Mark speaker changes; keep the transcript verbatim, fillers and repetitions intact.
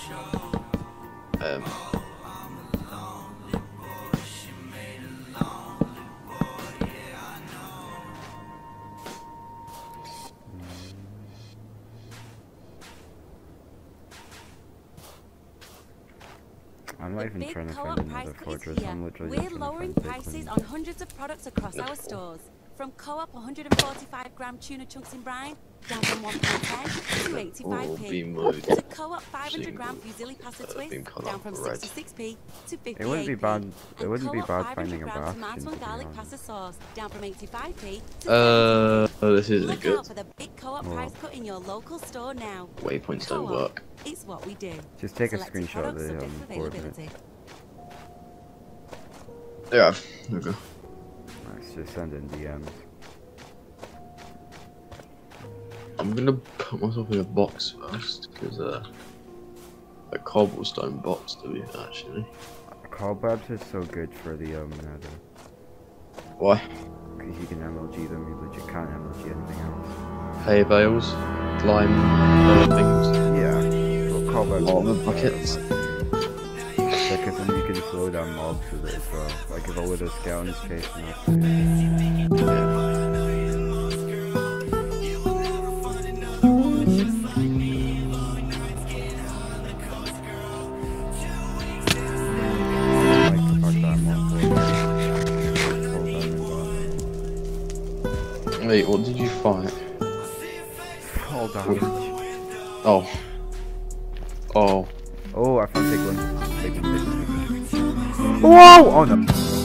Speaker 1: Um.
Speaker 2: I'm not even trying to find another fortress. I'm literally
Speaker 3: We're
Speaker 2: just
Speaker 3: lowering
Speaker 2: trying to find
Speaker 3: prices
Speaker 2: Bitcoin.
Speaker 3: on hundreds of products across our stores. From Co-op one hundred forty-five gram tuna chunks in brine, down from one pound ten to eighty-five p. To Co-op five hundred gram fusilli pasta twist, down from sixty-six p to fifty-eight p.
Speaker 2: It wouldn't be bad. It wouldn't be bad
Speaker 3: five
Speaker 2: finding
Speaker 3: hundred
Speaker 2: a
Speaker 3: gram
Speaker 2: bastion.
Speaker 3: tomato and garlic
Speaker 2: To
Speaker 3: pasta sauce, down from eighty-five p to
Speaker 1: Uh, oh, this isn't
Speaker 3: Look
Speaker 1: good.
Speaker 3: out for the big Co-op
Speaker 2: Oh.
Speaker 3: price cut in your local store now.
Speaker 1: Waypoints don't
Speaker 3: Co-op,
Speaker 1: work.
Speaker 3: it's what we do.
Speaker 2: Just take a
Speaker 3: Selected
Speaker 2: screenshot of
Speaker 3: products
Speaker 2: the
Speaker 3: subject
Speaker 2: um,
Speaker 3: to
Speaker 2: coordinate.
Speaker 3: availability.
Speaker 1: Yeah. Okay.
Speaker 2: Nice, just send in D Ms.
Speaker 1: I'm gonna put myself in a box first, because uh, a cobblestone box to be actually.
Speaker 2: Cobwebs is so good for the um nether.
Speaker 1: Why?
Speaker 2: Because you can M L G them, you legit can't M L G anything else.
Speaker 1: Hay bales, lime, uh, things.
Speaker 2: Yeah. Well, cobwebs.
Speaker 1: Lava buckets.
Speaker 2: Because then you can slow down mobs with it as well. Like if a wither scout is chasing after you.
Speaker 1: Yeah. Wait, what did you fight?
Speaker 2: Fall damage.
Speaker 1: Oh. Oh.
Speaker 2: Oh, I found big one. Big one, big one, big one. Whoa! Oh no.